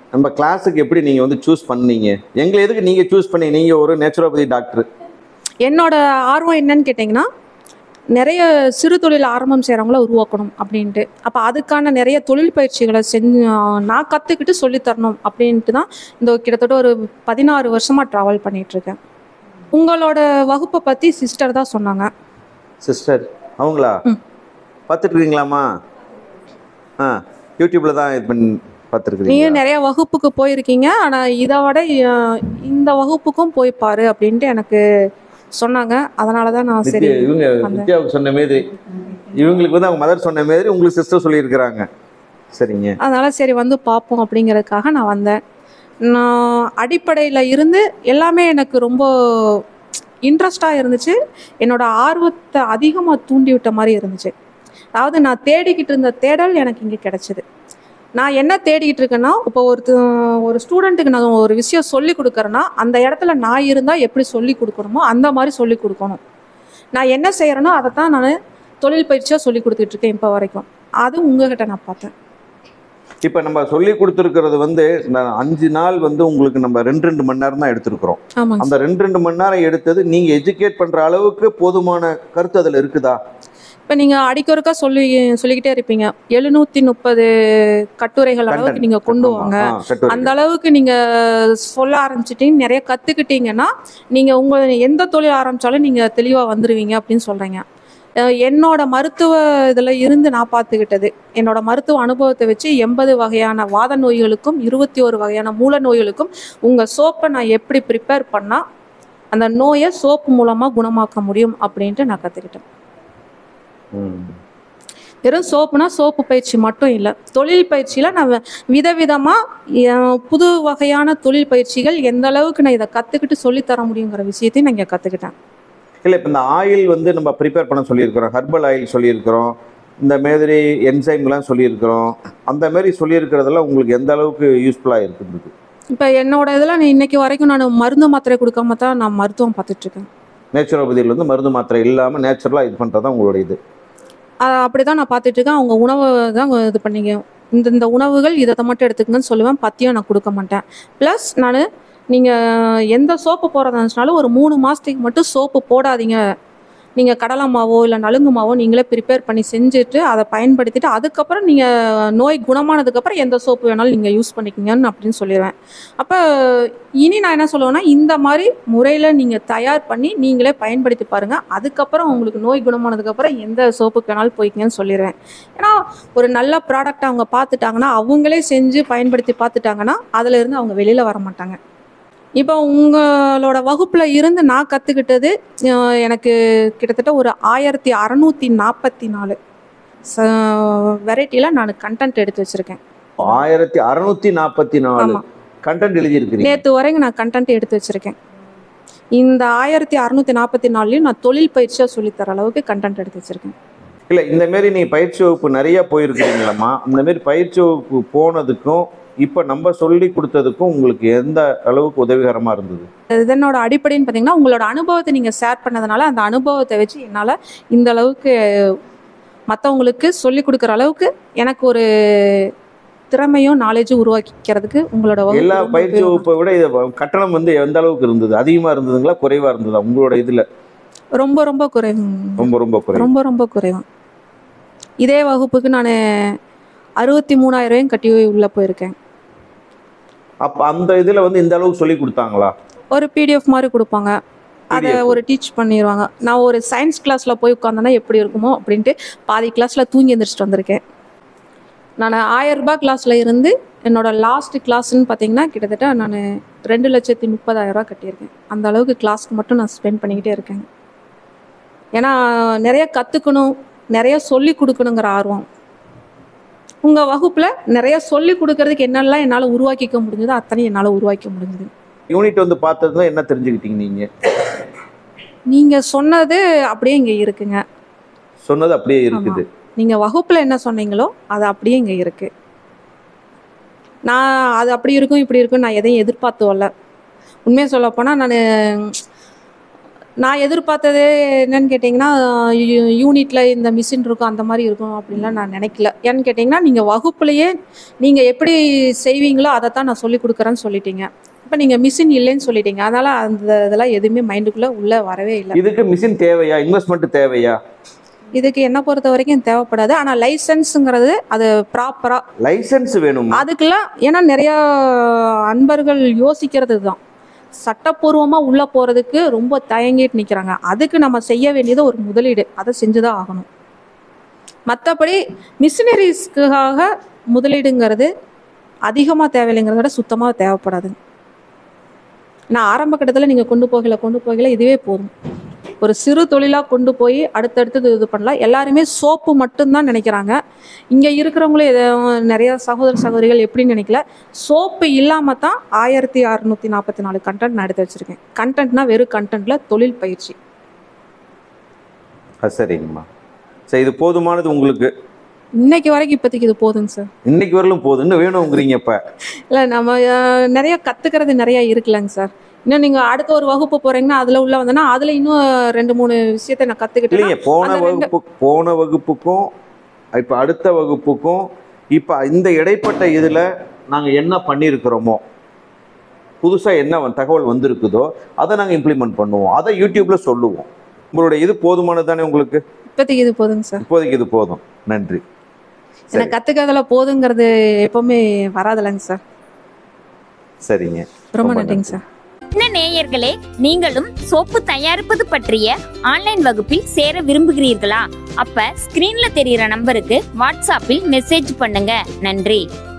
நம்ம கிளாஸுக்கு எப்படி நீங்கள் வந்து சூஸ் பண்ணீங்க? எங்களை எதுக்கு நீங்கள் சூஸ் பண்ணி? நீங்கள் ஒரு நேச்சுரோபதி டாக்டர். என்னோட ஆர்வம் என்னன்னு கேட்டிங்கன்னா, நிறைய சிறு தொழில் ஆரம்பம் செய்கிறவங்கள உருவாக்கணும் அப்படின்ட்டு. அப்போ அதுக்கான நிறைய தொழில் பயிற்சிகளை நான் கற்றுக்கிட்டு சொல்லித்தரணும் அப்படின்ட்டு தான் இந்த கிட்டத்தட்ட ஒரு 16 வருஷமாக ட்ராவல் பண்ணிகிட்ருக்கேன். உங்களோட வகுப்பை பற்றி சிஸ்டர் தான் சொன்னாங்க. சிஸ்டர் அவங்களா? பார்த்துட்டு இருக்கீங்களாம்மா? யூடியூப்பில் தான் இது பண்ணி பார்த்துருக்கீங்க. நீங்கள் நிறைய வகுப்புக்கு போயிருக்கீங்க, ஆனால் இதை விட இந்த வகுப்புக்கும் போய் பாரு அப்படின்ட்டு எனக்கு சொன்னாங்க. அதனால தான் நான் சரி. இவங்க வித்யாவுக்கு சொன்ன மாதிரி, இவங்களுக்கு வந்து அவங்க மதர் சொன்ன மாதிரி உங்களுக்கு சிஸ்டர் சொல்லியிருக்கிறாங்க. சரிங்க. அதனால் சரி வந்து பார்ப்போம் அப்படிங்கிறதுக்காக நான் வந்தேன். நான் அடிப்படையில் இருந்து எல்லாமே எனக்கு ரொம்ப இன்ட்ரெஸ்டாக இருந்துச்சு. என்னோட ஆர்வத்தை அதிகமாக தூண்டி விட்ட மாதிரி இருந்துச்சு. அதாவது நான் தேடிக்கிட்டு இருந்த தேடல் எனக்கு இங்கே கிடச்சிது. நான் என்ன தேடிக்கிட்டு இருக்கேன்னா, இப்போ ஒரு ஸ்டூடெண்ட்டுக்கு நான் ஒரு விஷயம் சொல்லி கொடுக்குறேன்னா, அந்த இடத்துல நான் இருந்தால் எப்படி சொல்லி கொடுக்கணுமோ அந்த மாதிரி சொல்லி கொடுக்கணும். நான் என்ன செய்கிறேனோ அதை தான் நான் தொழில் பயிற்சியாக சொல்லி கொடுத்துட்ருக்கேன் இப்போ வரைக்கும். அது உங்ககிட்ட நான் பார்த்தேன். இப்போ நம்ம சொல்லி கொடுத்துருக்கிறது வந்து 5 நாள் வந்து உங்களுக்கு நம்ம 2 மணி நேரம் தான் எடுத்துருக்குறோம். அந்த 2 மணி நேரம் எடுத்தது நீங்கள் எஜுகேட் பண்ணுற அளவுக்கு போதுமான கருத்து அதில் இருக்குதா? இப்போ நீங்கள் அடிக்கொருக்கா சொல்லிக்கிட்டே இருப்பீங்க, 730 கட்டுரைகள் அளவுக்கு நீங்கள் கொண்டு வாங்க. அந்த அளவுக்கு நீங்கள் சொல்ல ஆரம்பிச்சிட்டீங்க, நிறைய கற்றுக்கிட்டீங்கன்னா நீங்கள் உங்கள் எந்த தொழில் ஆரம்பித்தாலும் நீங்கள் தெளிவாக வந்துடுவீங்க அப்படின்னு சொல்கிறீங்க. என்னோட மருத்துவ இதில் இருந்து நான் பார்த்துக்கிட்டது, என்னோட மருத்துவ அனுபவத்தை வச்சு 80 வகையான வாத நோய்களுக்கும் 21 வகையான மூல நோய்களுக்கும் உங்கள் சோப்பை நான் எப்படி ப்ரிப்பேர் பண்ணால் அந்த நோயை சோப்பு மூலமாக குணமாக்க முடியும் அப்படின்ட்டு நான் கற்றுக்கிட்டேன். வெறும் சோப்புனா சோப்பு பயிற்சி மட்டும் இல்லை, தொழில் பயிற்சியில் நான் விதவிதமாக புது வகையான தொழில் பயிற்சிகள் எந்த அளவுக்கு நான் இதை கற்றுக்கிட்டு சொல்லித்தர முடியுங்கிற விஷயத்தையும் நான் இங்கே கற்றுக்கிட்டேன். இல்லை, இப்போ இந்த ஆயில் வந்து நம்ம ப்ரிப்பேர் பண்ண சொல்லியிருக்கிறோம், ஹர்பல் ஆயில் சொல்லியிருக்கிறோம், இந்த மாதிரி என்சைம்லாம் சொல்லியிருக்கிறோம். அந்த மாதிரி சொல்லியிருக்கிறதெல்லாம் உங்களுக்கு எந்த அளவுக்கு யூஸ்ஃபுல்லாக இருக்குது? இப்போ என்னோட இதில் இன்னைக்கு வரைக்கும் நான் மருந்து மாத்திரை கொடுக்காம தான் நான் மருத்துவம் பார்த்துட்ருக்கேன். நேச்சுரோபதியில் வந்து மருந்து மாத்திரை இல்லாமல் நேச்சுரலாக இது பண்ணுறது தான் உங்களோட இது. அப்படி தான் நான் பார்த்துட்ருக்கேன். அவங்க உணவை தான் இது பண்ணிங்க, இந்த உணவுகள் இதை மட்டும் எடுத்துக்கங்கன்னு சொல்லுவேன். பத்தியம் நான் கொடுக்க மாட்டேன். ப்ளஸ் நீங்கள் எந்த சோப்பு போடுறதா இருந்துச்சுனாலும் ஒரு 3 மாதத்துக்கு மட்டும் சோப்பு போடாதீங்க. நீங்கள் கடலை மாவோ இல்லை நலுங்கு மாவோ நீங்களே ப்ரிப்பேர் பண்ணி செஞ்சுட்டு அதை பயன்படுத்திட்டு அதுக்கப்புறம் நீங்கள் நோய் குணமானதுக்கப்புறம் எந்த சோப்பு வேணாலும் நீங்கள் யூஸ் பண்ணிக்கிங்கன்னு அப்படின்னு சொல்லிடுவேன். அப்போ இனி நான் என்ன சொல்லுவேன்னா, இந்த மாதிரி முறையில் நீங்கள் தயார் பண்ணி நீங்களே பயன்படுத்தி பாருங்கள். அதுக்கப்புறம் உங்களுக்கு நோய் குணமானதுக்கப்புறம் எந்த சோப்புக்கு வேணாலும் போய்க்கிங்கன்னு சொல்லிடுவேன். ஏன்னா ஒரு நல்ல ப்ராடக்டை அவங்க பார்த்துட்டாங்கன்னா, அவங்களே செஞ்சு பயன்படுத்தி பார்த்துட்டாங்கன்னா அதிலிருந்து அவங்க வெளியில் வர மாட்டாங்க. இப்போ உங்களோட வகுப்பில் இருந்து நான் கற்றுக்கிட்டது, எனக்கு கிட்டத்தட்ட ஒரு 1644 வெரைட்டியில் நான் கண்டென்ட் எடுத்து வச்சுருக்கேன். 1644 கண்டென்ட் எழுதியிருக்கேன். நேற்று வரைக்கும் நான் கண்டென்ட் எடுத்து வச்சுருக்கேன். இந்த 1644லையும் நான் தொழில் பயிற்சியாக சொல்லித்தர அளவுக்கு கண்டென்ட் எடுத்து வச்சுருக்கேன். இல்லை, இந்தமாரி நீங்கள் பயிற்சி வகுப்பு நிறையா போயிருக்கிறீங்களாம்மா? இந்தமாரி பயிற்சி வகுப்பு போனதுக்கும் இப்போ நம்ம சொல்லி கொடுத்ததுக்கும் உங்களுக்கு எந்த அளவுக்கு உதவிகரமாக இருந்தது? இதனோட அடிப்படைன்னு பார்த்தீங்கன்னா, உங்களோட அனுபவத்தை நீங்கள் ஷேர் பண்ணதுனால அந்த அனுபவத்தை வச்சு என்னால் இந்த அளவுக்கு மற்றவங்களுக்கு சொல்லி கொடுக்குற அளவுக்கு எனக்கு ஒரு திறமையும் நாலேஜும் உருவாக்கிக்கிறதுக்கு உங்களோட எல்லா பயிற்சி வகுப்பை விட இது கட்டணம் வந்து எந்த அளவுக்கு இருந்தது? அதிகமாக இருந்ததுங்களா, குறைவாக இருந்ததா உங்களோட இதில்? ரொம்ப ரொம்ப குறைவு. ரொம்ப குறைவு. இதே வகுப்புக்கு நான் 63,000 கட்டி உள்ளே போயிருக்கேன். அப்போ அந்த இதில் வந்து இந்த அளவுக்கு சொல்லி கொடுத்தாங்களா? ஒரு PDF மாதிரி கொடுப்பாங்க, அதை ஒரு டீச் பண்ணிடுவாங்க. நான் ஒரு சயின்ஸ் கிளாஸில் போய் உட்காந்தேன்னா எப்படி இருக்குமோ அப்படின்ட்டு பாதி கிளாஸில் தூங்கி எழுந்திரிச்சிட்டு வந்திருக்கேன். நான் 1000 ரூபாய் கிளாஸில் இருந்து என்னோட லாஸ்ட் கிளாஸ்ன்னு பார்த்தீங்கன்னா கிட்டத்தட்ட நான் 2,30,000 கட்டியிருக்கேன். அந்த அளவுக்கு கிளாஸ்க்கு மட்டும் நான் ஸ்பெண்ட் பண்ணிக்கிட்டே இருக்கேன். ஏன்னா நிறைய கற்றுக்கணும், நிறைய சொல்லி கொடுக்கணுங்கிற ஆர்வம். உங்கள் வகுப்பில் நிறைய சொல்லி கொடுக்கறதுக்கு என்னெல்லாம் என்னால் உருவாக்கிக்க முடிஞ்சதோ அத்தனை என்னால் உருவாக்க முடிஞ்சது. யூனிட் வந்து பார்த்ததுல என்ன தெரிஞ்சுக்கிட்டீங்க? நீங்கள் சொன்னது அப்படியே இங்கே இருக்குங்க. சொன்னது அப்படியே இருக்குது. நீங்கள் வகுப்பில் என்ன சொன்னீங்களோ அது அப்படியே இங்கே இருக்குது. நான் அது அப்படி இருக்கும் இப்படி இருக்கும் நான் எதையும் எதிர்பார்த்து வரல. உண்மையாக சொல்லப்போனால் நான் நான் எதிர்பார்த்ததே என்னன்னு கேட்டிங்கன்னா யூனிட்டில் இந்த மிஷின் இருக்கும் அந்த மாதிரி இருக்கும் அப்படின்லாம் நான் நினைக்கல. ஏன்னு கேட்டிங்கன்னா நீங்கள் வகுப்புலையே நீங்கள் எப்படி செய்வீங்களோ அதை தான் நான் சொல்லி கொடுக்குறேன்னு சொல்லிட்டீங்க. இப்போ நீங்கள் மிஷின் இல்லைன்னு சொல்லிட்டீங்க, அதனால் அந்த இதெல்லாம் எதுவுமே மைண்டுக்குள்ளே உள்ளே வரவே இல்லை. இதுக்கு மிஷின் தேவையா, இன்வெஸ்ட்மெண்ட் தேவையா? இதுக்கு என்ன பொறுத்த வரைக்கும் தேவைப்படாது. ஆனால் லைசன்ஸுங்கிறது அது ப்ராப்பராக லைசன்ஸ் வேணும் அதுக்கெல்லாம். ஏன்னா நிறையா அன்பர்கள் யோசிக்கிறது தான், சட்டப்பூர்வமாக உள்ளே போகிறதுக்கு ரொம்ப தயங்கிட்டு நிற்கிறாங்க. அதுக்கு நம்ம செய்ய வேண்டியது ஒரு முதலீடு, அதை செஞ்சு தான் ஆகணும். மற்றபடி மிஷினரிஸ்க்காக முதலீடுங்கிறது அதிகமாக தேவையில்லைங்கிறத விட சுத்தமாக தேவைப்படாதுங்க. நான் ஆரம்ப கட்டத்தில் நீங்கள் கொண்டு போகல இதுவே போதும். ஒரு சிறு தொழிலாக கொண்டு போய் அடுத்தடுத்தது இது பண்ணலாம். எல்லாருமே சோப்பு மட்டும்தான் நினைக்கிறாங்க. இங்கே இருக்கிறவங்களும் நிறைய சகோதரிகள் எப்படின்னு நினைக்கல, சோப்பு இல்லாமல் தான் 1644 கண்டென்ட் நான் எடுத்து வச்சுருக்கேன். கண்டென்ட்னா வெறும் கண்டென்ட்டில் தொழில் பயிற்சி. சரிங்கம்மா. சரி, இது போதுமானது உங்களுக்கு இன்னைக்கு வரைக்கும்? இப்போதைக்கு இது போதுங்க சார். இன்னைக்கு வரலும் போதும், இன்னும் வேணுங்கிறீங்க? இப்போ இல்லை, நம்ம நிறைய கற்றுக்கிறது நிறையா இருக்குல்லங்க சார். இன்னும் நீங்கள் அடுத்த ஒரு வகுப்பு போகிறீங்கன்னா அதில் உள்ள வந்தோன்னா அதில் இன்னும் 2-3 விஷயத்தை நான் கற்றுக்கிட்டேன். போன வகுப்புக்கும் இப்போ அடுத்த வகுப்புக்கும் இப்போ இந்த இடைப்பட்ட இதில் நாங்கள் என்ன பண்ணியிருக்கிறோமோ, புதுசாக என்ன தகவல் வந்திருக்குதோ அதை நாங்கள் இம்ப்ளிமெண்ட் பண்ணுவோம், அதை யூடியூப்பில் சொல்லுவோம். உங்களுடைய இது போதுமானது தானே உங்களுக்கு? இப்போதைக்கு இது போதுங்க சார். இப்போதைக்கு இது போதும். நன்றி. எனக்கு கற்றுக்கிறதுல போதுங்கிறது எப்பவுமே வராதில்லைங்க சார். சரிங்க, ரொம்ப நன்றிங்க சார். என்ன நேயர்களே, நீங்களும் சோப்பு தயாரிப்பது பற்றிய ஆன்லைன் வகுப்பில் சேர விரும்புகிறீர்களா? அப்ப ஸ்கிரீன்ல தெரியுற நம்பருக்கு வாட்ஸ்அப்பில் மெசேஜ் பண்ணுங்க. நன்றி.